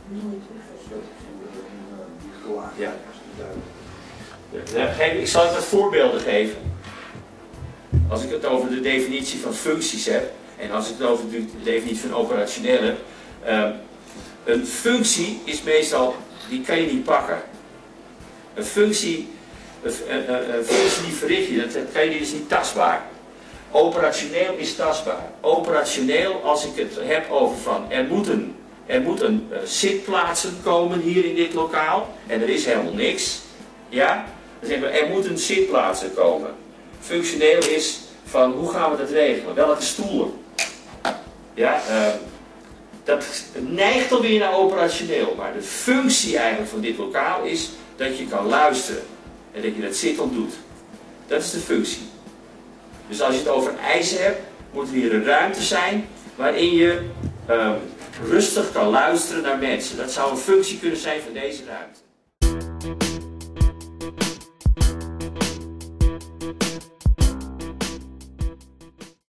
Ja. Ik zal je wat voorbeelden geven. Als ik het over de definitie van functies heb, en als ik het over de definitie van operationeel heb, een functie is meestal, die kan je niet pakken. Een functie die verricht je, dat kan je, is niet tastbaar. Operationeel is tastbaar. Operationeel, als ik het heb over van, er moeten zitplaatsen komen hier in dit lokaal, en er is helemaal niks. Ja? Dan zeggen we, er moeten zitplaatsen komen. Functioneel is van, hoe gaan we dat regelen? Welke stoelen? Ja, dat neigt alweer naar operationeel, maar de functie eigenlijk van dit lokaal is dat je kan luisteren en dat je dat zittend doet. Dat is de functie. Dus als je het over eisen hebt, moet er hier een ruimte zijn waarin je rustig kan luisteren naar mensen. Dat zou een functie kunnen zijn van deze ruimte.